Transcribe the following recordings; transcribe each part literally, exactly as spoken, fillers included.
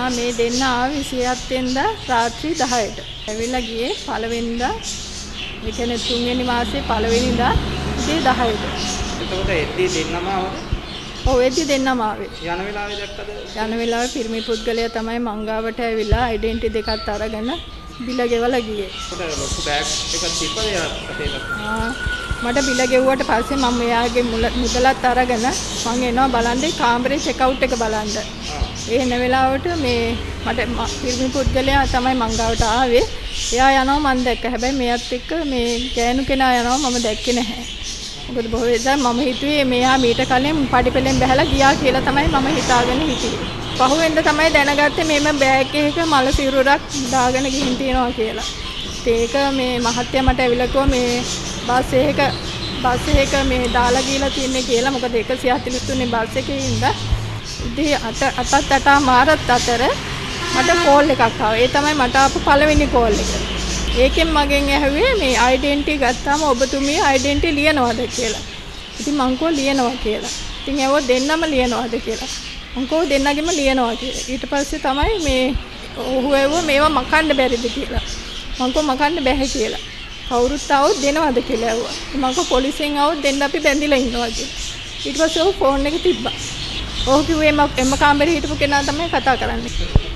මේ දෙන්න ආවේ විසිහත් වෙනිදා රාත්‍රී දහයට. ඇවිල්ලා ගියේ පළවෙනිදා ඒ කියන්නේ තුන්වෙනි මාසේ පළවෙනිදා ඉතින් දහයට. එතකොට එද්දී දෙන්නම ආවද? ඔව් එද්දී දෙන්නම ආවේ. යන වෙලාවේ දැක්කද? යන වෙලාවේ පිරිමි පුද්ගලයා තමයි මංගාවට ඇවිල්ලා ඩෙන්ටිටි දෙකක් අරගෙන බිල ගෙවලා ගියේ. ඒකට ලොකු බෑග් එකක් තිබ්බද යාට? ආ මට බිල ගෙවුවට පස්සේ මම එයාගේ මුදලත් අරගෙන මම එනවා බලන්න කාමරේ චෙක් අවුට් එක බලන්න. ඒ එන වෙලාවට මේ මට පිරිමි පුද්ගලයා තමයි මංගාවට ආවේ. එයා යනවා මම දැක්ක. හැබැයි මෙයත් එක්ක මේ ගෑනු කෙනා යනවා මම දැක්කේ නැහැ. මොකද බොහෝ වෙලා මම හිතුවේ මෙයා මීට කලින් පඩිපෙලෙන් බහැලා ගියා කියලා තමයි මම හිතාගෙන හිටියේ. පහුවෙන්ද තමයි දැනගත්තේ මේම බෑග් එකක මල සිරුරක් දාගෙන ගිහින් තියනවා කියලා. ඒක මේ මහත්තයා මට ඇවිල්ලා කිව්වා මේ බස් එක බස් එක මේ දාලා ගිහලා තියන්නේ කියලා. මොකද එකසිය හතළිස් තුනේ බස් එකේ ඉඳලා ඉතින් අට අටත් අට මාරත් අතර මට කෝල් එකක් ආවා. ඒ තමයි මට ආපු පළවෙනි කෝල් එක. ඒකෙන් මගෙන් ඇහුවේ මේ ඩෙන්ටිටි ගත්තාම ඔබතුමිය ඩෙන්ටිටි ලියනවද කියලා. ඉතින් මං කෝ ලියනවා කියලා. ඉතින් ඒව දෙන්නම ලියනවද කියලා. මං කෝ දෙන්නගෙම ලියනවා කියලා. ඊට පස්සේ තමයි මේ ඔහු ඒව මේවා මකන්න බැරිද කියලා. මං කෝ මකන්න බැහැ කියලා. කවුරුත් ආවොත් දෙනවද කියලා ඇහුවා. මං කෝ පොලිසියෙන් ආවොත් දෙන්න අපි බැඳිලා ඉන්නවා කියලා. ඊට පස්සේ ඔහු ෆෝන් එක තිබ්බා. ඔහු කිව්වේ එම කාමරේ හිටපු කෙනා තමයි කතා කරන්නේ.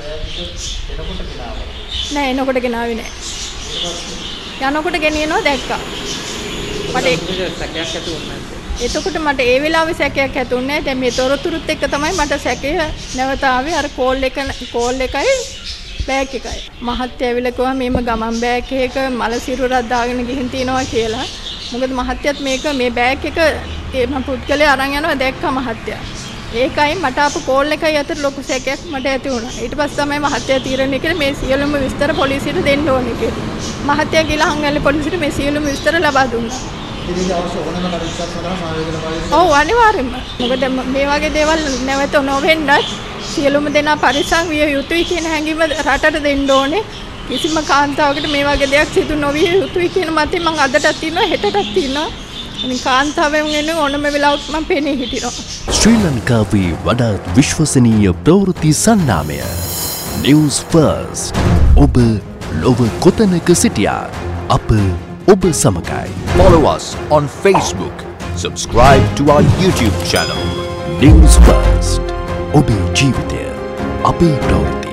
නෑ එනකොට ගෙනාවේ නෑ. යනකොට ගෙනියනවා දැක්කා. මට සැකයක් ඇති වුණා. එතකොට මට ඒ වෙලාවේ සැකයක් ඇති වුණේ. දැන් මේ තොරතුරුත් එක්ක තමයි මට සැකය නැවත ආවේ. අර කෝල් එක කෝල් එකයි බෑග් එකයි. මහත්තයා ඇවිල්ලා කිව්වා මේම ගමන් බෑග් එකක මල සිරුරක් දාගෙන ගිහින් තියනවා කියලා. මොකද මහත්තයාත් මේක මේ බෑග් එක ඒ මම පුද්ගලයා අරන් යනවා දැක්කා මහත්තයා. ඒකයි මට ආපු කෝල් එකයි අතර ලොකු සැකයක් මට ඇති වුණා. ඊට පස්සේ තමයි මහත්තයා තීරණය කළේ මේ සියලුම විස්තර පොලිසියට දෙන්න ඕනේ කියලා. මහත්තයා ගිහලා හංගල්ලේ පොලිසියට මේ සියලුම විස්තර ලබා දුන්නා. ඉතින් අවශ්‍ය ඕනම කටයුත්තක් කරලා සායෝජන පරිසර. ඔව් අනිවාර්යෙන්ම. මොකද මේ වගේ දේවල් නැවත නොවෙන්නත් සියලුම දෙනා පරිස්සම් විය යුතුයි කියන හැඟීම රටට දෙන්න ඕනේ. කිසිම කාන්තාවකට මේ වගේ දෙයක් සිදු නොවිය යුතුයි කියන මතේ මම අදටත් ඉන්නවා හෙටටත් ඉන්නවා. අනිත් කාන්තාවෙන් එන්නේ ඕනම වෙලාවක මම පෙනී හිටිනවා. ශ්‍රී ලංකාවේ වඩාත් විශ්වසනීය ප්‍රවෘත්ති සන්නාමය News First. ඔබ ලොව කොතනක සිටියාත් අප ඔබ සමගයි. Follow us on Facebook. Subscribe to our YouTube channel. News First. ඔබේ ජීවිතය අපේ ප්‍රවෘත්ති.